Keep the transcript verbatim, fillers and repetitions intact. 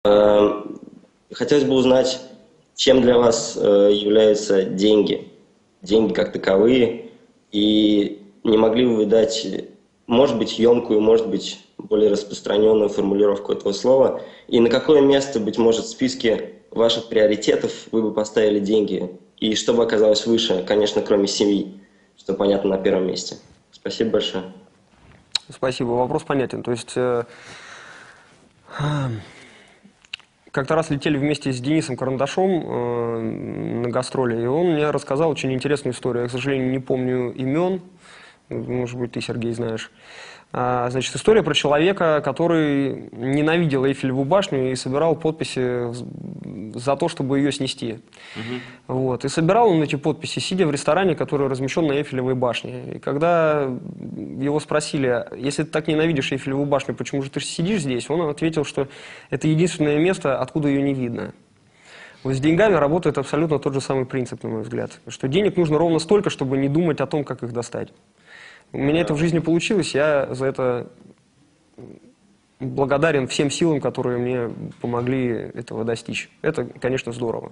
Э, Хотелось бы узнать, чем для вас э, являются деньги, деньги как таковые, и не могли бы вы дать, может быть, емкую, может быть, более распространенную формулировку этого слова, и на какое место, быть может, в списке ваших приоритетов вы бы поставили деньги, и что бы оказалось выше, конечно, кроме семьи, что понятно на первом месте. Спасибо большое. Спасибо, вопрос понятен. То есть э, как-то раз летели вместе с Денисом Карандашом э, на гастроли, и он мне рассказал очень интересную историю. Я, к сожалению, не помню имен, может быть, ты, Сергей, знаешь. А, значит, история про человека, который ненавидел Эйфелеву башню и собирал подписи за то, чтобы ее снести. Угу. Вот. И собирал он эти подписи, сидя в ресторане, который размещен на Эйфелевой башне. И когда его спросили, если ты так ненавидишь Эйфелеву башню, почему же ты сидишь здесь? Он ответил, что это единственное место, откуда ее не видно. Вот с деньгами работает абсолютно тот же самый принцип, на мой взгляд. Что денег нужно ровно столько, чтобы не думать о том, как их достать. У меня это в жизни получилось, я за это благодарен всем силам, которые мне помогли этого достичь. Это, конечно, здорово.